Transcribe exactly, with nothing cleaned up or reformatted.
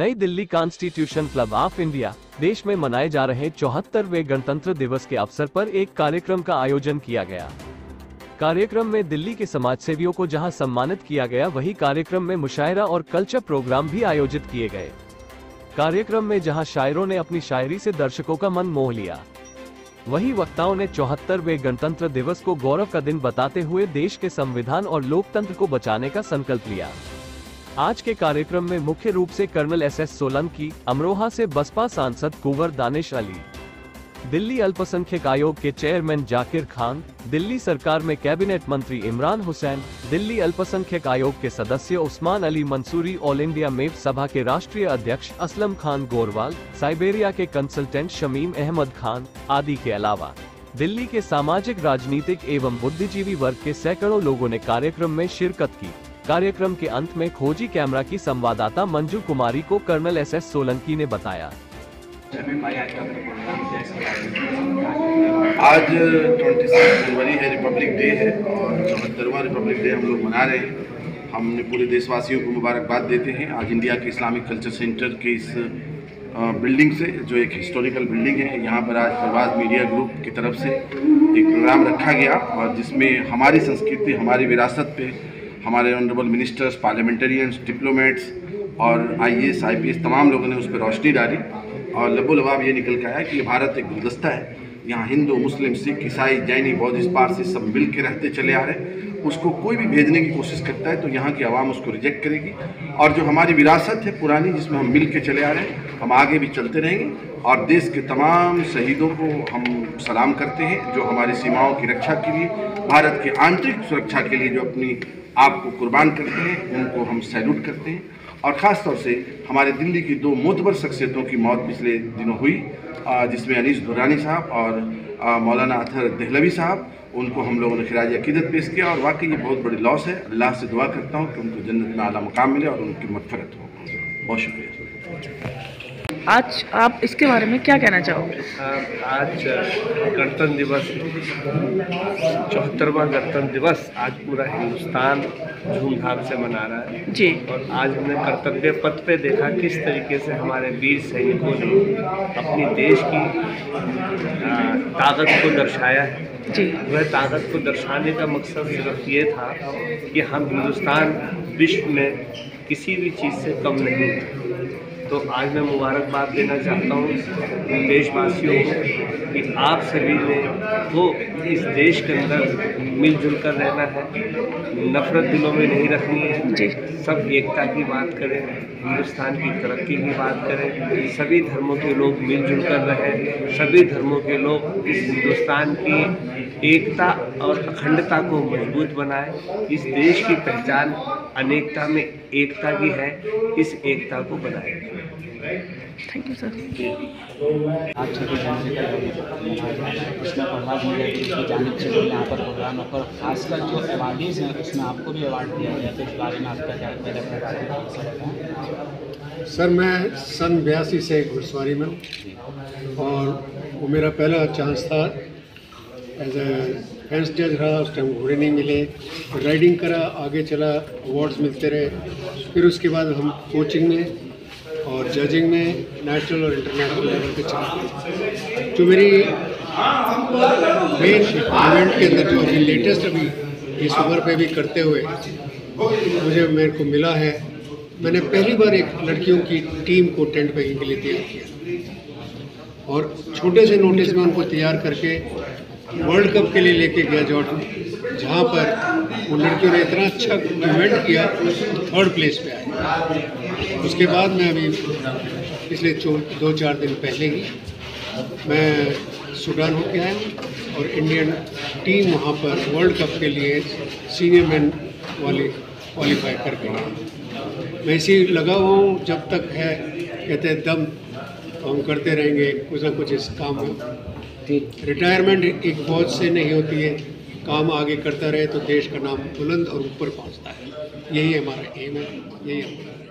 नई Delhi constitution club of India देश में मनाए जा रहे चौहत्तरवें गणतंत्र दिवस के अवसर पर एक कार्यक्रम का आयोजन किया गया। कार्यक्रम में दिल्ली के समाजसेवियों को जहां सम्मानित किया गया, वहीं कार्यक्रम में मुशायरा और कल्चर प्रोग्राम भी आयोजित किए गए। कार्यक्रम में जहां शायरों ने अपनी शायरी से दर्शकों का मन मोह लिया, वहीं वक्ताओं ने चौहत्तरवें गणतंत्र दिवस को गौरव का दिन बताते हुए देश के संविधान और लोकतंत्र को बचाने का संकल्प लिया। आज के कार्यक्रम में मुख्य रूप से colonel S S Solanki, Amroha से बसपा सांसद कुंवर दानिश अली, दिल्ली अल्पसंख्यक आयोग के चेयरमैन जाकिर खान, दिल्ली सरकार में कैबिनेट मंत्री इमरान हुसैन, दिल्ली अल्पसंख्यक आयोग के सदस्य उस्मान अली मंसूरी, ऑल इंडिया मेप सभा के राष्ट्रीय अध्यक्ष असलम खान गोरवाल, साइबेरिया के कंसल्टेंट शमीम अहमद खान आदि के अलावा दिल्ली के सामाजिक, राजनीतिक एवं बुद्धिजीवी वर्ग के सैकड़ों लोगों ने कार्यक्रम में शिरकत की। कार्यक्रम के अंत में खोजी कैमरा की संवाददाता मंजू कुमारी को कर्नल एस एस सोलंकी ने बताया। आज छब्बीस जनवरी है, रिपब्लिक डे है और चौहत्तरवां रिपब्लिक डे हम लोग मना रहे हैं। हमने पूरे देशवासियों को मुबारकबाद देते हैं। आज इंडिया के इस्लामिक कल्चर सेंटर के इस बिल्डिंग से, जो एक हिस्टोरिकल बिल्डिंग है, यहाँ पर आज प्रवाद मीडिया ग्रुप की तरफ से एक प्रोग्राम रखा गया और जिसमें हमारी संस्कृति, हमारी विरासत पे हमारे ऑनरेबल मिनिस्टर्स, पार्लियामेंटेरियंस, डिप्लोमेट्स और I A S, I P S तमाम लोगों ने उस पर रोशनी डाली और लबोलबाब ये निकल के आया कि ये भारत एक गुलदस्ता है। यहाँ हिंदू, मुस्लिम, सिख, ईसाई, जैनी, बौद्धिस्ट, पारसी सब मिल के रहते चले आ रहे हैं। उसको कोई भी भेजने की कोशिश करता है तो यहाँ की आवाम उसको रिजेक्ट करेगी और जो हमारी विरासत है पुरानी, जिसमें हम मिल के चले आ रहे हैं, हम आगे भी चलते रहेंगे और देश के तमाम शहीदों को हम सलाम करते हैं जो हमारी सीमाओं की रक्षा के लिए, भारत की आंतरिक सुरक्षा के लिए जो अपनी आप को कुर्बान करते हैं, उनको हम सैल्यूट करते हैं। और ख़ास तौर से हमारे दिल्ली की दो मोतबर शख्सियतों की मौत पिछले दिनों हुई, जिसमें अनीस दुरानी साहब और मौलाना अतहर दहलवी साहब, उनको हम लोगों ने खिराज अकीदत पेश किया और वाकई ये बहुत बड़ी लॉस है। अल्लाह से दुआ करता हूँ कि उनको जन्नत में आला मकाम मिले और उनकी मग़फ़िरत हो। बहुत शुक्रिया। आज आप इसके बारे में क्या कहना चाहोगे? आज गणतंत्र दिवस, चौहत्तरवां गणतंत्र दिवस आज पूरा हिंदुस्तान धूमधाम से मना रहा है जी। और आज हमने कर्तव्य पथ पे देखा किस तरीके से हमारे वीर सैनिकों ने अपनी देश की ताकत को दर्शाया है जी। वह ताकत को दर्शाने का मकसद सिर्फ ये था कि हम हिंदुस्तान विश्व में किसी भी चीज़ से कम नहीं है। तो आज मैं मुबारकबाद देना चाहता हूँ देशवासियों को कि आप सभी ने वो इस देश के अंदर मिलजुल कर रहना है, नफ़रत दिलों में नहीं रखनी है जी। सब एकता की बात करें, हिंदुस्तान की तरक्की की बात करें, सभी धर्मों के लोग मिलजुल कर रहें, सभी धर्मों के लोग इस हिंदुस्तान की एकता और अखंडता को मजबूत बनाएं। इस देश की पहचान अनेकता में एकता की है, इस एकता को बनाएं। Thank you sir. आज छब्बीस जनवरी का इसमें प्रभात मीडिया की जानिब से यहाँ पर प्रोग्राम है, पर खासकर जो अवार्डीज़ हैं उसमें आपको भी अवार्ड दिया गया, तो इस बारे में आपका क्या कहना? सर, मैं सन बयासी से घुड़सवारी में हूँ और वो मेरा पहला चांस था। एज ए फेंस जज रहा, उस टाइम घोड़े नहीं मिले, राइडिंग करा, आगे चला, अवार्ड्स मिलते रहे। फिर उसके बाद हम कोचिंग में और जजिंग में नेशनल और इंटरनेशनल लेवल पे चले। जो मेरी मेन इवेंट के अंदर जो अभी लेटेस्ट अभी इस उम्र पे भी करते हुए मुझे मेरे को मिला है, मैंने पहली बार एक लड़कियों की टीम को टेंट बैगिंग के लिए तैयार किया और छोटे से नोटिस में उनको तैयार करके वर्ल्ड कप के लिए लेके गया जॉर्डन, जहाँ पर वो लड़कियों ने इतना अच्छा इवेंट किया, थर्ड प्लेस पे आए। उसके बाद मैं अभी पिछले दो चार दिन पहले ही मैं सूडान होके आया हूँ और इंडियन टीम वहाँ पर वर्ल्ड कप के लिए सीनियर मैन वाले क्वालिफाई कर गई। मैं इसी लगा हुआ हूँ, जब तक है कहते हैं दम, तो हम करते रहेंगे कुछ ना कुछ इस काम में। रिटायरमेंट एक फौज से नहीं होती है, काम आगे करता रहे तो देश का नाम बुलंद और ऊपर पहुंचता है। यही हमारा एम है, यही हमारा